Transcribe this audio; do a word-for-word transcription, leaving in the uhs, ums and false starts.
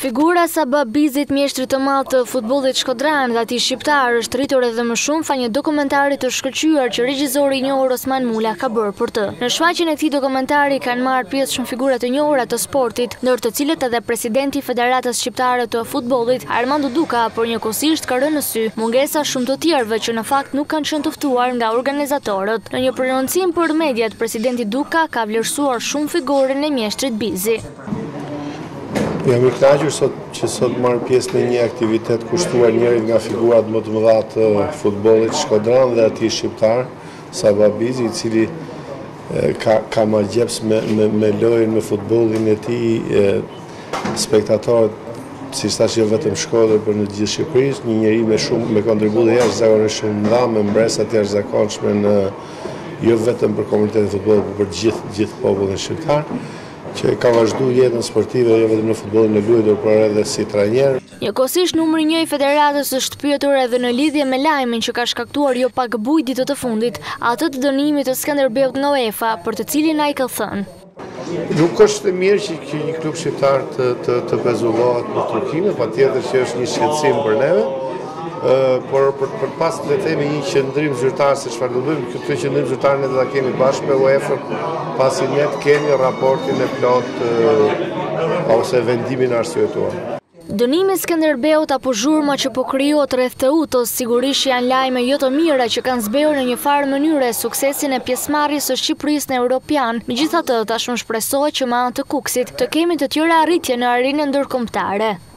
Figura Sabah Bizit, mjeshtri të madh të futbollit shkodran dhe atij shqiptar, është rritur edhe më shumë fa një dokumentari të shkëlqyer që regjizori i njohur Osman Mula ka bërë për të. Në shfaqjen e këtij dokumentari kanë marrë pjesë shumë figura të njohura të sportit, ndër të cilët edhe presidenti i Federatës Shqiptare të Futbollit, Armando Duka, por njëkohësisht ka rënë në sy mungesa shumë të tjerëve që në fakt nuk kanë qenë të ftuar nga organizatorët. Në një prononcim për mediat, presidenti Duka ka vlerësuar shumë figurën e mjeshtrit Bizi. Jam i kënaqur sot që sot marr pjesë në një aktivitet kushtuar njërit nga figurat më të mëdha të futbollit shkodran dhe atij shqiptar, Sabah Bizi, i cili ka ka marrë gjeps me me, me lojën, me futbollin e tij, spektatorët siç thash jo vetëm Shkodër, por në të gjithë Shqipërisë, një njeri me shumë me kontribute jashtëzakonisht shumë mëdha, me mbresa të jashtëzakonshme në jo vetëm për komunitetin e futbollit, por për gjithë gjithë popullin shqiptar, që ka vazhdu jetën sportive jo vetëm në futbollin e luajtur, por edhe si trajner. Njëkohësisht numri një i Federatës është pyetur edhe në lidhje me lajmin që ka shkaktuar jo pak bujë ditët e fundit, atë të dënimit të Skënderbeut nga UEFA, për të cilin ai ka thënë: Nuk është e mirë që, që një klub shqiptar të të, të pezullohet në trukime, patjetër që është një shqetësim për neve. Uh, por për, për pas të themi një qëndrim zyrtar se çfarë do bëjmë, këtë qëndrim zyrtar ne do ta kemi bashkë me UEFA, pasi ne të kemi raportin e plot uh, ose vendimin arsyetuar. Dënimi Skënderbeut apo zhurma që po krijohet rreth të utos sigurisht janë lajme jo të mira që kanë zbehur në një farë mënyre suksesin e pjesëmarrjes së Shqipërisë në Europian. Megjithatë, tashmë shpresohet që me anë të Kuksit të kemi të tjera arritje në arenën ndërkombëtare.